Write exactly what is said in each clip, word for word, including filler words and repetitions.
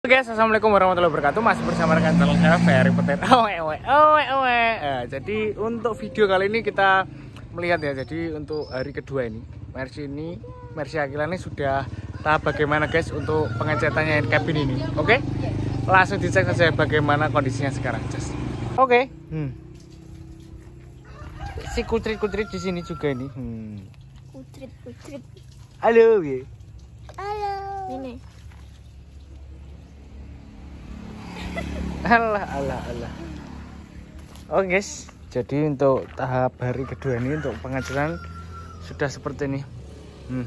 Oke guys, assalamualaikum warahmatullahi wabarakatuh. Masih bersama rekan channel saya Ferry Petir. Owe owe owe owe. Nah, jadi untuk video kali ini kita melihat ya. Jadi untuk hari kedua ini, Mercy ini, Mercy Akila ini sudah tahap bagaimana guys untuk pengecatannya kabin ini. Oke, langsung dicek saja bagaimana kondisinya sekarang, guys. Oke. Hmm. Si kutrit-kutrit di sini juga ini. Hmm. Kutrit-kutrit. Halo, ya. Halo. Ini. Alah, alah, alah. Oke guys, jadi untuk tahap hari kedua ini untuk pengecetan sudah seperti ini. Hmm.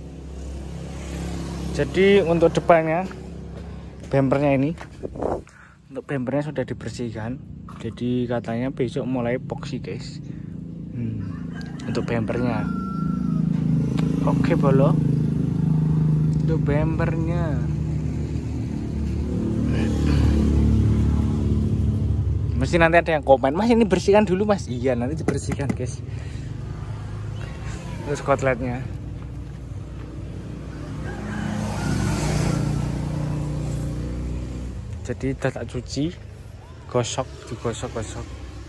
Jadi untuk depannya, bempernya ini, untuk bempernya sudah dibersihkan. Jadi katanya besok mulai epoxy guys. Hmm. Untuk bempernya. Oke bolo. Untuk bempernya. Mesti nanti ada yang komen, mas ini bersihkan dulu mas. Iya nanti dibersihkan guys. Terus kotletnya. Jadi udah tak cuci, gosok, digosok-gosok.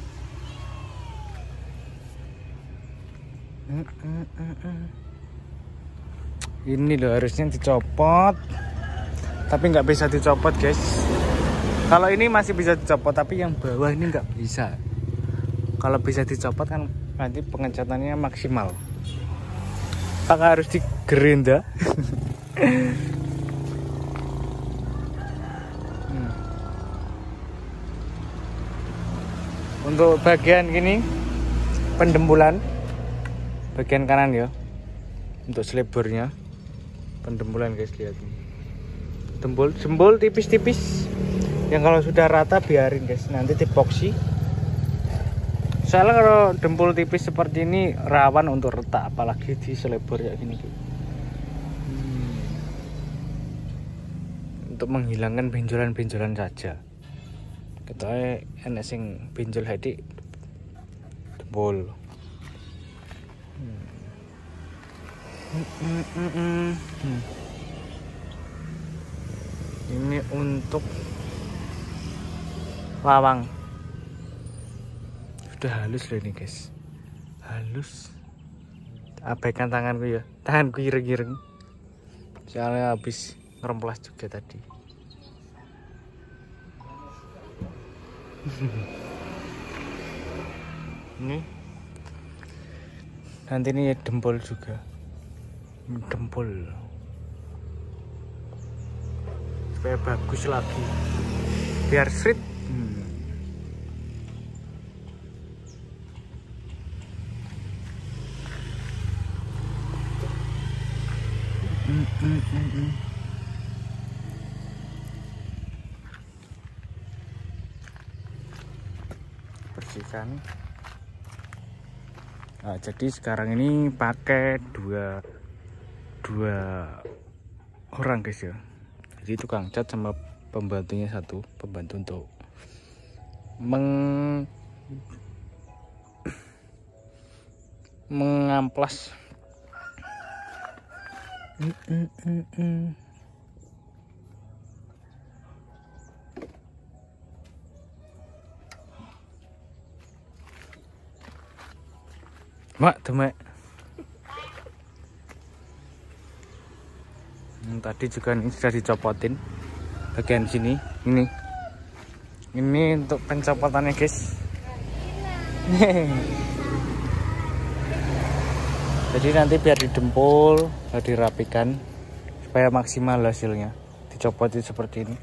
Ini loh harusnya dicopot, tapi nggak bisa dicopot guys. Kalau ini masih bisa dicopot, tapi yang bawah ini nggak bisa. Kalau bisa dicopot kan nanti pengecatannya maksimal. Apakah harus digerinda? hmm. Untuk bagian gini pendembulan bagian kanan ya. Untuk selebornya pendembulan guys, lihat nih. Dembul, jembul tipis-tipis. Yang kalau sudah rata biarin guys, nanti epoxy. Soalnya kalau dempul tipis seperti ini rawan untuk retak, apalagi di selebor kayak gini. Hmm. Untuk menghilangkan benjolan-benjolan saja. Ketoknya enak sing benjol hadik dempul. Hmm. Hmm, hmm, hmm, hmm. Ini untuk lawang sudah halus loh ini guys, halus. Abaikan tanganku ya, tanganku ireng-ireng soalnya habis ngeremplas juga tadi. Ini nanti ini dempul juga, dempul supaya bagus lagi biar street. Hmm. Mm, mm, mm, mm. Bersihkan. Nah, jadi sekarang ini pakai dua dua orang guys ya. Jadi tukang cat sama pembantunya satu, pembantu untuk meng mengamplas. Mm, mm, mm, mm. Mak, demek. Hmm, tadi juga ini sudah dicopotin bagian sini. Ini ini untuk pencopotannya guys. Jadi nanti biar didempul, biar dirapikan supaya maksimal hasilnya. Dicopotin seperti ini.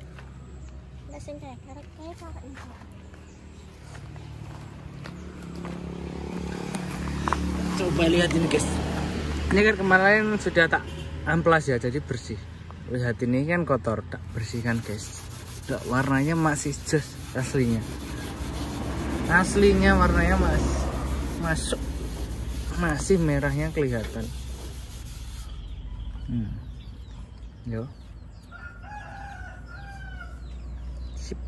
Coba lihat ini guys. Ini kan kemarin sudah tak amplas ya, jadi bersih. Lihat ini kan kotor, tak bersihkan guys. Udah, warnanya masih jos aslinya. Aslinya warnanya masih masuk. Masih merahnya kelihatan. Hmm. Yo. Sip.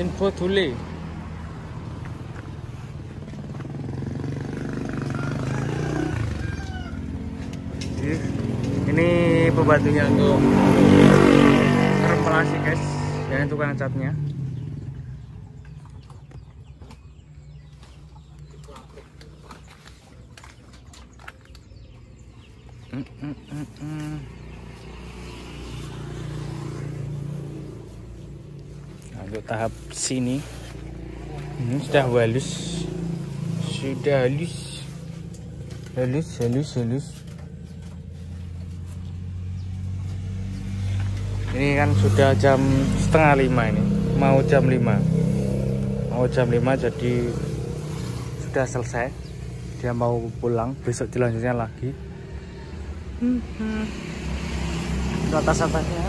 Info Tule. Ini pembantunya untuk rempelasi guys, dan tukang catnya. Mm, mm, mm, mm. Nah, untuk tahap sini ini sudah halus, sudah halus, halus, halus, halus. Ini kan sudah jam setengah lima ini, mau jam lima, mau jam lima jadi sudah selesai. Dia mau pulang, besok dilanjutnya lagi. Hmm. Itu atas-atasnya,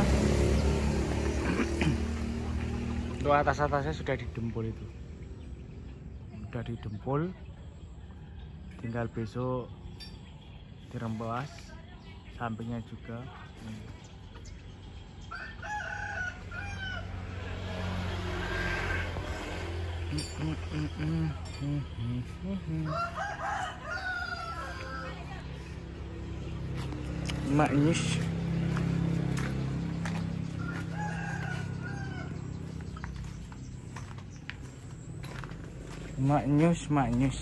itu atas-atasnya sudah didempul itu, sudah didempul, tinggal besok dirempelas, sampingnya juga. Maknyus, maknyus, maknyus.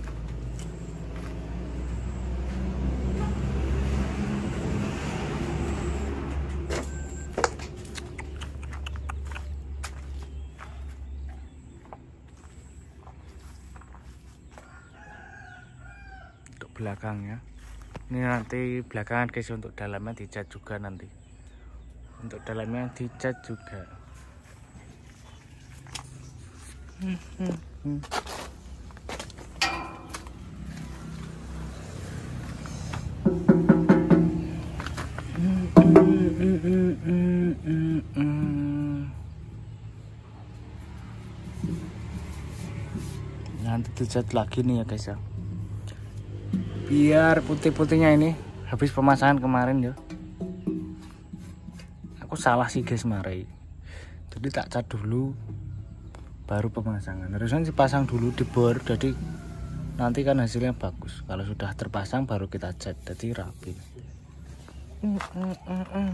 Untuk belakangnya. Ini nanti belakangan guys, untuk dalamnya dicat juga nanti. Untuk dalamnya dicat juga. Hmm, hmm, hmm. Nanti dicat lagi nih ya guys ya, biar putih-putihnya ini habis pemasangan kemarin ya. Aku salah sih guys marai, jadi tak cat dulu baru pemasangan. Harusnya dipasang dulu di bor, jadi nanti kan hasilnya bagus. Kalau sudah terpasang baru kita cat, jadi rapi. mm, mm, mm, mm.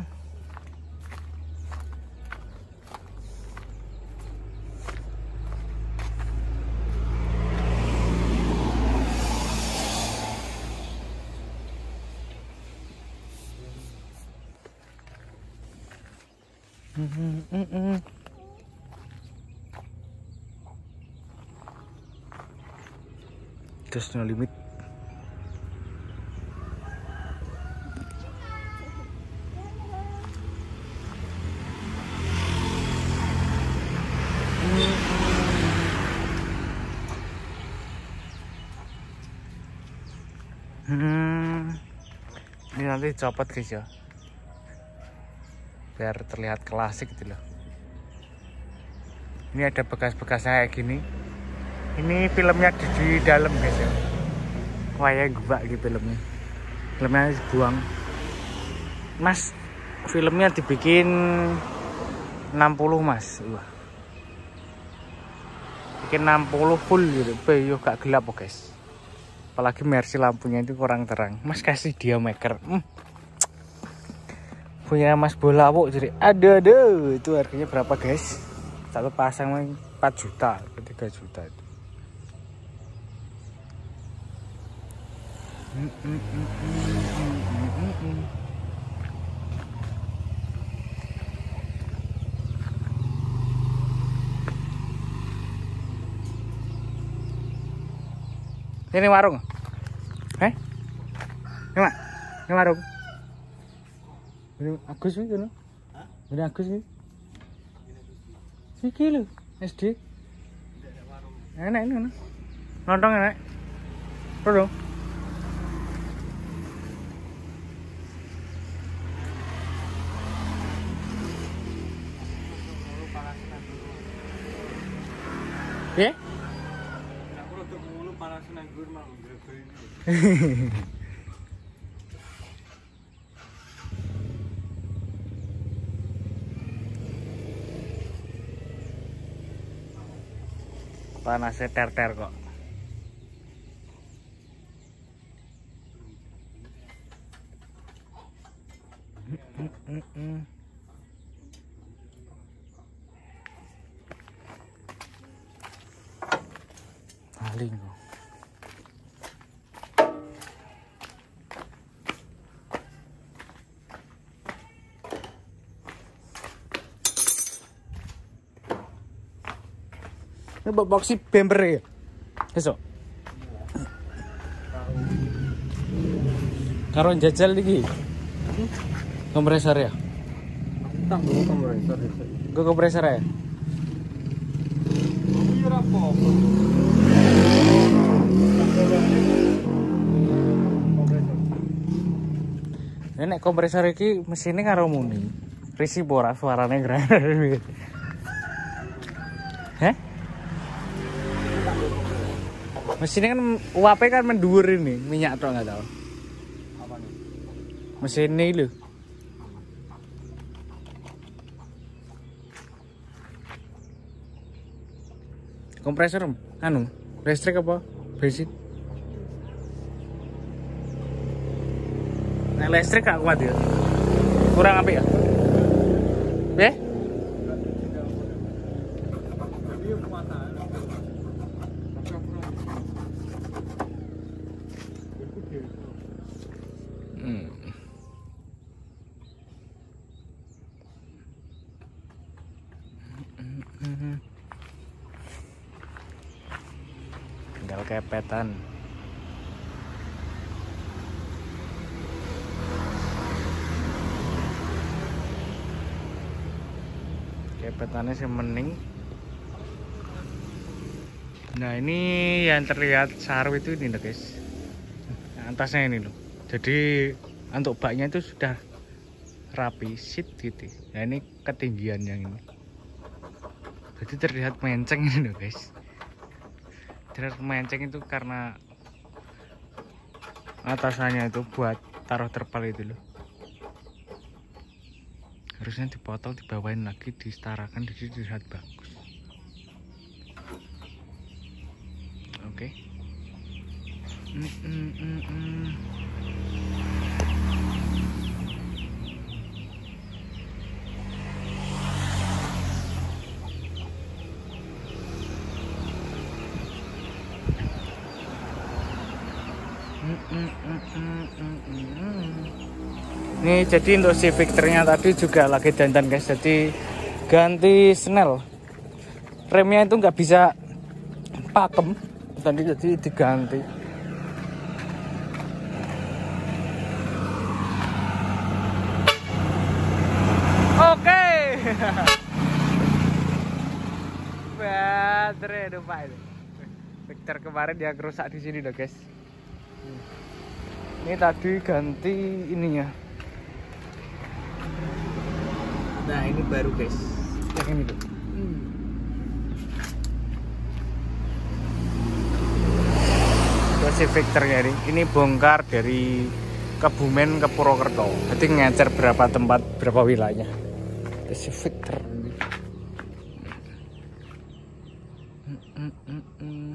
Mm, mm, mm. There's no limit. Hmm, ini nanti copot guys ya, biar terlihat klasik gitu loh. Ini ada bekas-bekasnya kayak gini. Ini filmnya di, di dalam guys ya. Kayak gua gitu filmnya. Filmnya dibuang. Mas, filmnya dibikin enam puluh mas. Wah. Bikin enam puluh full gitu. Yo gak gelap kok guys. Apalagi Mercy lampunya itu kurang terang. Mas kasih dia maker. Hmm. Punya Mas Bola Wok jadi ada ada. Itu harganya berapa guys? Satu pasang empat juta, tiga juta itu. Mm, mm, mm, mm, mm, mm, mm. Ini warung, eh? Ini mak, ini warung. Ini Agus ini, kan? Ini Agus ini. Iki lho, S D. Enak ini, kan? Lontong enak. Terus. Ya? Aku rada mulu panas nganggur mau ngrebeni. Panasnya ter-ter kok. Maling kok. Ini boxi bemper ya? Besok. Karo jajal iki. Kompresor ya? Tak gue kompresor. Gue kompresor ya? Iya apa? Nek kompresor iki mesinnya karo muni. Risi ora suarane keren. Heh? Mesinnya kan uapnya kan mendur ini, minyak tok enggak tahu. Apa nih? Mesin ini lho. Kompresor anu, listrik apa? Bensin. Nah, listrik gak kuat ya. Kurang apik ya? Eh? Hmm. Tinggal kepetan. Kepetannya sih mening. Nah ini yang terlihat saru itu ini loh guys. Nah, atasnya ini loh. Jadi untuk baknya itu sudah rapi, sit gitu. Nah ini ketinggian yang ini. Jadi terlihat menceng ini loh guys. Terlihat menceng itu karena atasannya itu buat taruh terpal itu loh. Harusnya dipotong, dibawain lagi, disetarakan, jadi terlihat bagus. Oke. Okay. Mm -mm -mm -mm. Nih jadi untuk si Victornya tadi juga lagi dandan guys, jadi ganti snell, remnya itu nggak bisa pakem tadi, jadi diganti. Oke. Baterai lupa itu. Victor kemarin dia kerusak di sini loh guys. Ini tadi ganti ininya. Nah ini baru guys, yang ini tuh. Hmm. Si Victornya ini, ini bongkar dari Kebumen ke Purwokerto. Jadi ngecer berapa tempat, berapa wilayah. Si Victor ini. Hmm, hmm, hmm.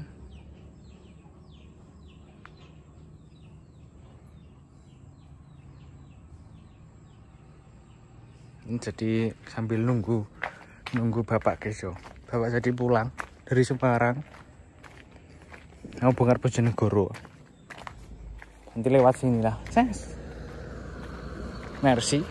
Jadi sambil nunggu nunggu bapak Keso, bapak jadi pulang dari Semarang mau bongkar Bojonegoro, nanti lewat sini lah. Ses, merci.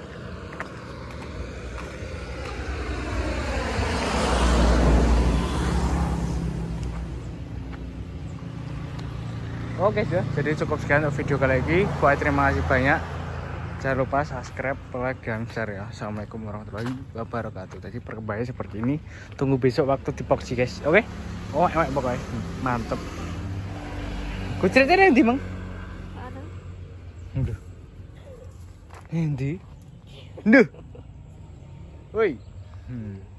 Oke sudah, jadi cukup sekian untuk video kali ini. Buat terima kasih banyak. Jangan lupa subscribe, like, dan share ya. Assalamualaikum warahmatullahi wabarakatuh. Tadi perkembangannya seperti ini. Tunggu besok waktu di boxy guys. Oke? Oh, enak pokoknya. Mantep. Kucritnya nanti mang. Aduh. Nanti. Duh. Woi. Hmm.